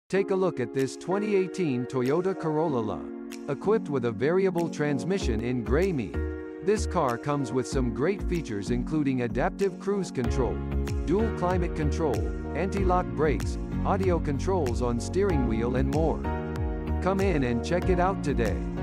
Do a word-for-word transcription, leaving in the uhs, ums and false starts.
Take a look at this twenty eighteen Toyota Corolla Le. Equipped with a variable transmission in gray meat. This car comes with some great features including adaptive cruise control, dual climate control, anti-lock brakes, audio controls on steering wheel and more. Come in and check it out today.